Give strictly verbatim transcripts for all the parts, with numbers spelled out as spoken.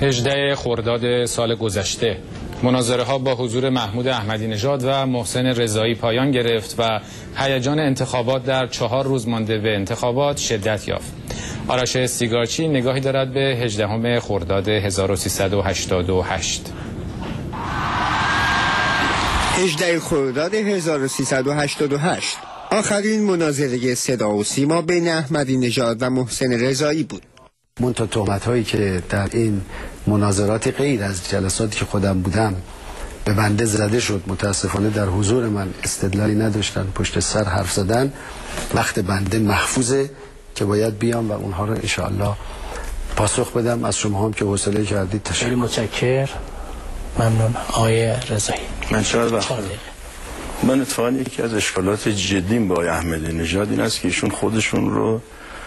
هجدهم خرداد سال گذشته مناظره ها با حضور محمود احمدی نژاد و محسن رضایی پایان گرفت و هیجان انتخابات در چهار روز مانده به انتخابات شدت یافت. آرش سیگارچی نگاهی دارد به هجدهم خرداد هزار و سیصد و هشتاد و هشت. هجدهم خرداد هزار و سیصد و هشتاد و هشت آخرین مناظره صدا و سیما بین احمدی نژاد و محسن رضایی بود. منتها تهمت هایی که در این مناظرات غیر از جلساتی که خودم بودم به بنده زده شد، متاسفانه در حضور من استدلالی نداشتن، پشت سر حرف زدن. وقت بنده محفوظه که باید بیام و اونها رو انشاءالله پاسخ بدم. از شما هم که حوصله کردید تشکر. خیلی متشکر، ممنون آقای رضایی. من چقدر وقت من اتفاقا یکی از اشکالات جدیم با آقای احمدی نژاد این است که ایشون خودشون رو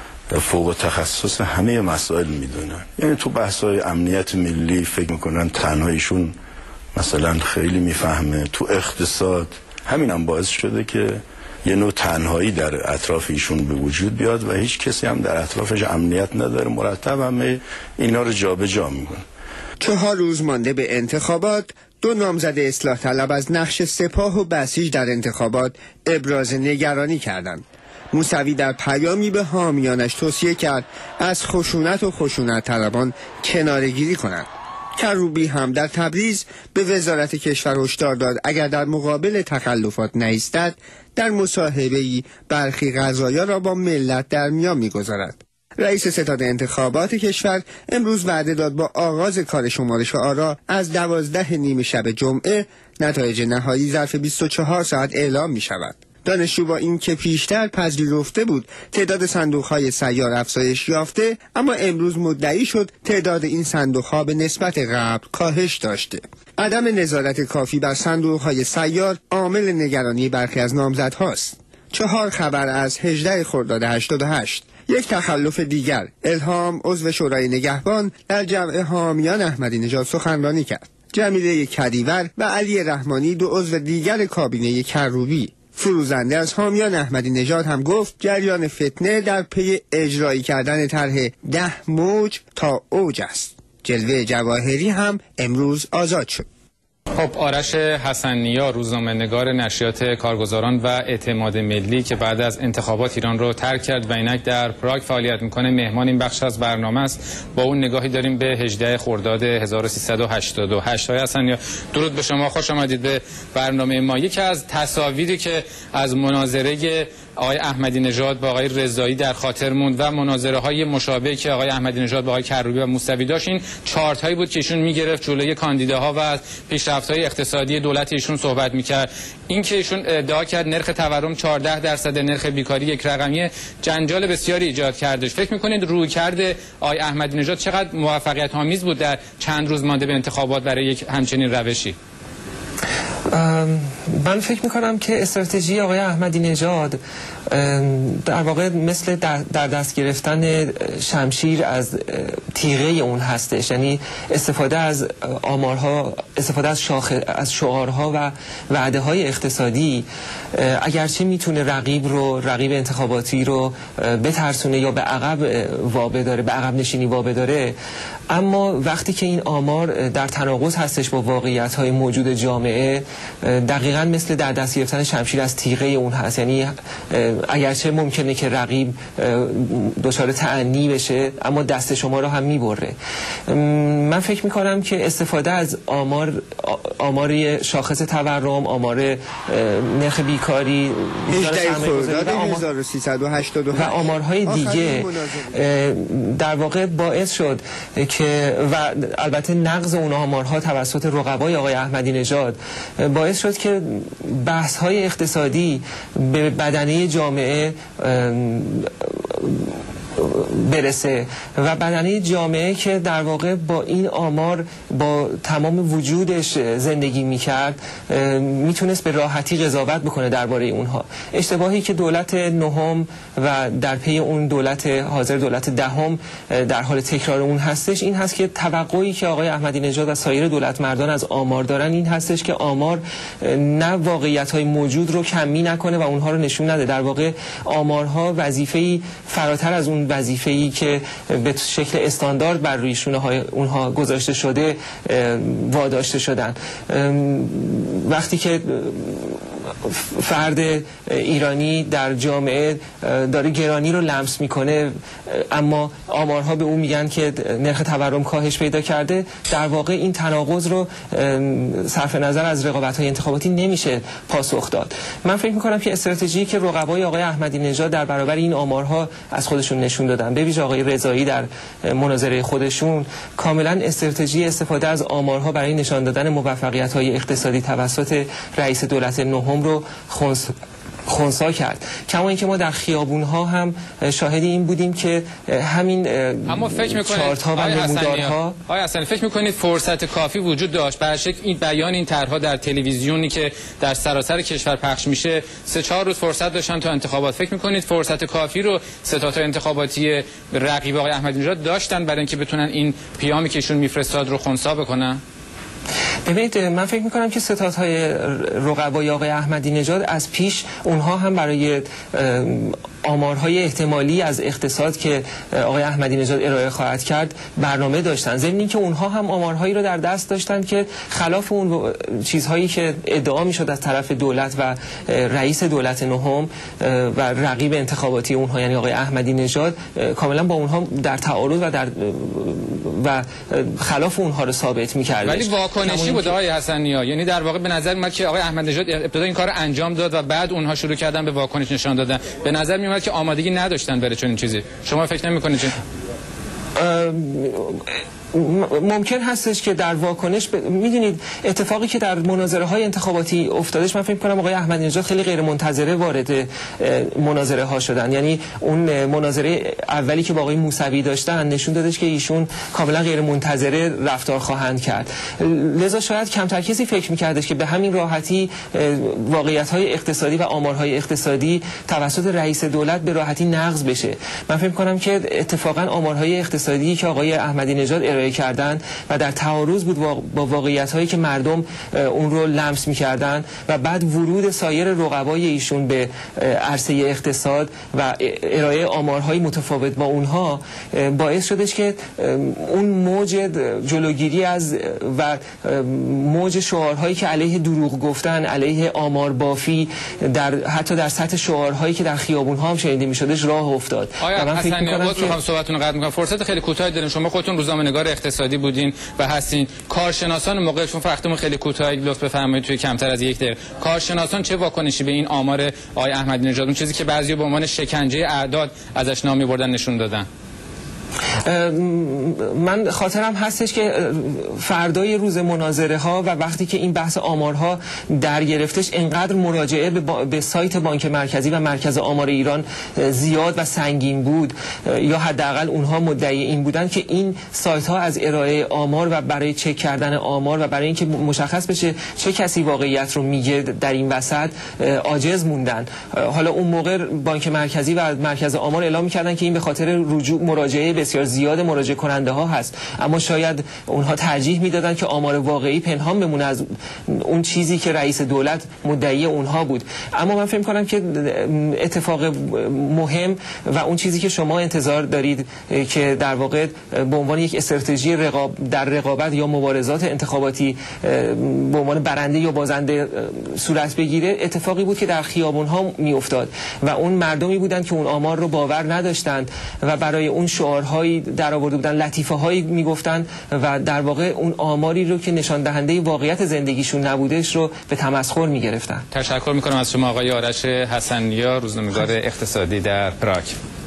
فوق تخصص همه مسائل میدونن. یعنی تو بحث‌های امنیت ملی فکر میکنن تنها ایشون مثلا خیلی میفهمه. تو اقتصاد همین هم باعث شده که یه نوع تنهایی در اطراف ایشون به وجود بیاد و هیچ کسی هم در اطرافش امنیت نداره. مرتب همه اینا رو جابجا میکنه. چهار روز مانده به انتخابات، دو نامزد اصلاح طلب از نقش سپاه و بسیج در انتخابات ابراز نگرانی کردند. موسوی در پیامی به حامیانش توصیه کرد از خشونت و خشونت طلبان کناره‌گیری کنند. کروبی هم در تبریز به وزارت کشور هشدار داد اگر در مقابل تخلفات نایستد در مصاحبه‌ای برخی قضایا را با ملت در میان می‌گذارد. رئیس ستاد انتخابات کشور امروز وعده داد با آغاز کار شمارش آرا از دوازده نیم شب جمعه نتایج نهایی ظرف بیست و چهار ساعت اعلام می شود. دانشجو با این که پیشتر پذیرفته بود تعداد صندوق‌های سیار افزایش یافته، اما امروز مدعی شد تعداد این صندوق‌ها به نسبت قبل کاهش داشته. عدم نظارت کافی بر صندوق‌های سیار عامل نگرانی برخی از نامزدهاست. چهار خبر از هجدهم خرداد هشتاد و هشت. یک تخلف دیگر، الهام عضو شورای نگهبان در جمع حامیان احمدی نژاد سخنرانی کرد. جمیله کدیور و علی رحمانی دو عضو دیگر کابینه کروبی. فروزنده از حامیان احمدی نژاد هم گفت جریان فتنه در پی اجرایی کردن طرح ده موج تا اوج است. جلوه جواهری هم امروز آزاد شد. خب آرش حسن‌نیا روزنامه‌نگار نشریات کارگزاران و اعتماد ملی که بعد از انتخابات ایران رو ترک کرد و اینک در پراگ فعالیت میکنه مهمان این بخش از برنامه است. با اون نگاهی داریم به هجدهم خرداد هزار و سیصد و هشتاد و هشت. های حسن‌نیا درود به شما، خوش آمدید به برنامه ما. یکی از تصاویری که از مناظره آقای احمدی نژاد با آقای رضایی در خاطر موند و مناظره های مشابهی که آقای احمدی نژاد با آقای کروبی و موسوی داشت، این چارت هایی بود که ایشون میگرفت جلوی کاندیداها و از پیشرفت‌های اقتصادی دولت ایشون صحبت میکرد. این که ایشون ادعا کرد نرخ تورم چهارده درصد، نرخ بیکاری یک رقمی، جنجال بسیاری ایجاد کردش. فکر میکنید رویکرد آقای احمدی نژاد چقدر موفقیت آمیز بود در چند روز مانده به انتخابات برای یک همچنین روشی؟ من فکر میکنم که استراتژی آقای احمدی نژاد در واقع مثل در دست گرفتن شمشیر از تیغه اون هستش، یعنی استفاده از آمارها، استفاده از شاخ از شعارها و وعده های اقتصادی، اگرچه میتونه رقیب رو رقیب انتخاباتی رو بترسونه یا به عقب وابداره، به عقب نشینی وابداره، اما وقتی که این آمار در تناقض هستش با واقعیت های موجود جامعه، دقیقاً مثل در دست گرفتن شمشیر از تیغه اون هست. یعنی اگرچه ممکنه که رقیب دچار تأنی بشه اما دست شما رو هم میبره. من فکر میکنم که استفاده از آمار آمار شاخص تورم، آمار نرخ بیکاری و آمارهای دیگه در واقع باعث شد که و البته نقض اون آمارها توسط رقبای آقای احمدی نژاد باعث شد که بحث‌های اقتصادی به بدنه جامعه برسه و بدنه جامعه که در واقع با این آمار با تمام وجودش زندگی میکرد میتونست به راحتی قضاوت بکنه درباره اونها. اشتباهی که دولت نهم و در پی اون دولت حاضر دولت دهم در حال تکرار اون هستش این هست که توقعی که آقای احمدی نژاد و سایر دولت مردان از آمار دارن این هستش که آمار نه واقعیت های موجود رو کمی نکنه و اونها رو نشون نده. در واقع آمارها وظیفه‌ای فراتر از اون وظیفه‌ای که به شکل استاندارد بر روی شونه های اونها گذاشته شده واداشته شدن. وقتی که فرد ایرانی در جامعه داره گرانی رو لمس میکنه اما آمارها به اون میگن که نرخ تورم کاهش پیدا کرده، در واقع این تناقض رو صرف نظر از رقابت‌های انتخاباتی نمیشه پاسخ داد. من فکر میکنم که استراتژی که رقبای آقای احمدی نژاد در برابر این آمارها از خودشون نشون دادن، به ویژه آقای رضایی در مناظره خودشون، کاملا استراتژی استفاده از آمارها برای نشان دادن موفقیت‌های اقتصادی توسط رئیس دولت نهم رو خونس خونسا کرد. کما اینکه ما در خیابون‌ها هم شاهد این بودیم که همین اما فکر می‌کنید چارت‌ها و نمودارها آقای حسنی فکر می‌کنید فرصت کافی وجود داشت برای شکل این بیان این طرح‌ها در تلویزیونی که در سراسر کشور پخش میشه سه چهار روز فرصت داشتن تا انتخابات؟ فکر می‌کنید فرصت کافی رو ستاد انتخاباتی رقیب آقای احمدی نژاد داشتن برای اینکه بتونن این پیامی که ایشون میفرستاد رو خنثی بکنن؟ ببینید، من فکر میکنم که ستادهای رقبای آقای احمدی نژاد از پیش اونها هم برای آمارهای احتمالی از اقتصاد که آقای احمدی نژاد ارائه خواهد کرد برنامه داشتن، ضمن اینکه اونها هم آمارهایی رو در دست داشتن که خلاف اون چیزهایی که ادعا میشد از طرف دولت و رئیس دولت نهم و رقیب انتخاباتی اونها یعنی آقای احمدی نژاد کاملا با اونها در تعارض و در و خلاف اونها رو ثابت میکرد. ولی واکنشی بود آقای حسنی‌ها، یعنی در واقع به نظر میاد که آقای احمدی نژاد ابتدا این کار انجام داد و بعد اونها شروع کردن به واکنش نشان دادن. به نظر میاد که آمادگی نداشتن برای چنین چیزی. شما فکر نمی‌کنید چه؟ ممکن هستش که در واکنش ب... میدونید اتفاقی که در مناظره های انتخاباتی افتادش، من فکر کنم آقای احمدی نژاد خیلی غیر منتظره وارد مناظره ها شدن. یعنی اون مناظره اولی که با آقای موسوی داشتن نشون دادش که ایشون کاملا غیر منتظره رفتار خواهند کرد، لذا شاید کمتر کسی فکر میکردش که به همین راحتی واقعیت های اقتصادی و آمارهای اقتصادی توسط رئیس دولت به راحتی نقض بشه. من فکر کنم که اتفاقا آمارهای اقتصادی که آقای احمدی نژاد ارائه کردن و در تعارض بود با واقعیت هایی که مردم اون رو لمس می‌کردن و بعد ورود سایر رقبای ایشون به عرصه اقتصاد و ارائه آمارهای متفاوت با اونها باعث شدش که اون موج جلوگیری از و موج شعارهایی که علیه دروغ گفتن، علیه آمار بافی، در حتی در سطح شعارهایی که در خیابون‌ها هم شنیده می‌شدش راه افتاد. آیا من فکر می‌کنم که می‌خوام صحبتتون رو قطع می‌کنم، فرصت خیلی کوتاهی داریم. شما خودتون روزنامه‌نگار اقتصادی بودین و هستین. کارشناسان موقعشون وقتمون خیلی کوتاهه، لطف بفرمایید توی کمتر از یک دقیقه. کارشناسان چه واکنشی به این آمار آقای احمدی نژاد، اون چیزی که بعضی به عنوان شکنجه اعداد ازش نام می‌بردن، نشون دادن؟ من خاطرم هستش که فردای روز مناظره ها و وقتی که این بحث آمارها در گرفتش انقدر مراجعه به, با... به سایت بانک مرکزی و مرکز آمار ایران زیاد و سنگین بود، یا حداقل اونها مدعی این بودن که این سایت ها از ارائه آمار و برای چک کردن آمار و برای اینکه مشخص بشه چه کسی واقعیت رو میگه در این وسط عاجز موندن. حالا اون موقع بانک مرکزی و مرکز آمار اعلام می‌کردن که این به خاطر رجوع مراجعه بسیار زیاد مراجعه کننده ها هست، اما شاید اونها ترجیح میدادن که آمار واقعی پنهان بمونه از اون چیزی که رئیس دولت مدعی اونها بود. اما من فکر کنم که اتفاق مهم و اون چیزی که شما انتظار دارید که در واقع به عنوان یک استراتژی رقاب در رقابت یا مبارزات انتخاباتی به عنوان برنده یا بازنده صورت بگیره، اتفاقی بود که در خیابون ها میافتاد و اون مردمی بودند که اون آمار رو باور نداشتند و برای اون شعارهایی در آورده بودن، لطیفه هایی میگفتن و در واقع اون آماری رو که نشان دهنده واقعیت زندگیشون نبودش رو به تمسخر میگرفتن. تشکر میکنم از شما آقای آرش حسن‌نیا، روزنامه‌نگار اقتصادی در پراگ.